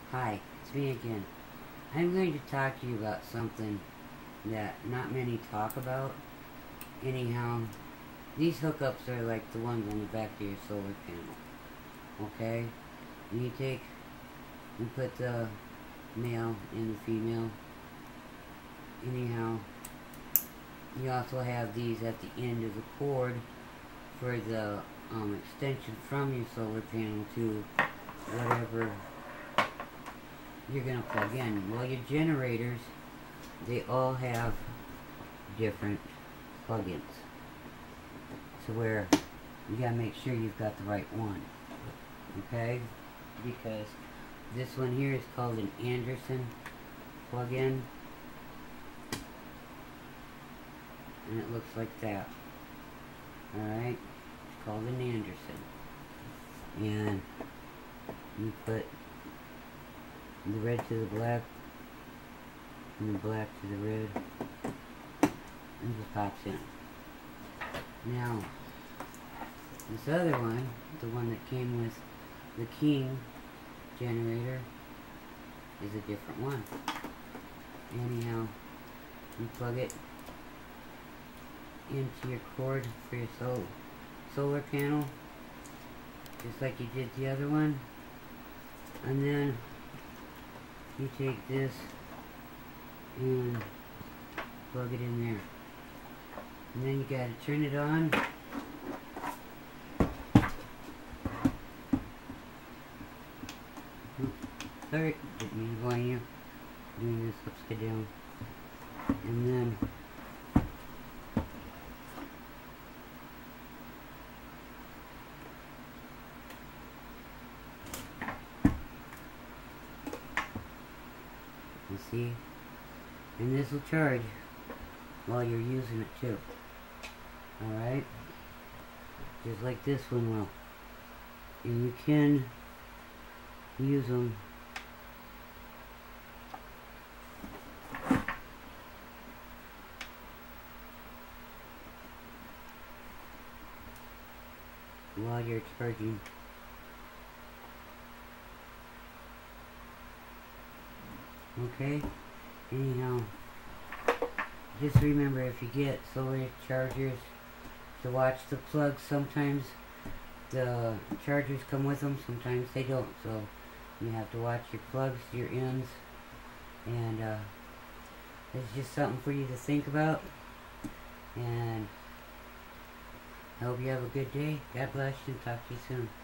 Hi, it's me again. I'm going to talk to you about something that not many talk about. Anyhow, these hookups are like the ones on the back of your solar panel. Okay? You put the male and the female. Anyhow, you also have these at the end of the cord for the extension from your solar panel to whatever you're going to plug in. Well, your generators, they all have different plugins. So where you got to make sure you've got the right one. Okay? Because this one here is called an Anderson plug-in. And it looks like that. Alright? It's called an Anderson. And you put the red to the black and the black to the red, and just pops in. Now, this other one, the one that came with the King generator, is a different one. Anyhow, you plug it into your cord for your solar panel, just like you did the other one, and then you take this and plug it in there. And then you gotta turn it on. Sorry, didn't mean to go on you. Doing this upside down. And then you see? And this will charge while you're using it too. Alright? Just like this one will. And you can use them while you're charging. Okay? Anyhow, just remember, if you get solar chargers, to watch the plugs. Sometimes the chargers come with them, sometimes they don't, so you have to watch your plugs, your ends, and it's just something for you to think about. And I hope you have a good day. God bless you, and talk to you soon.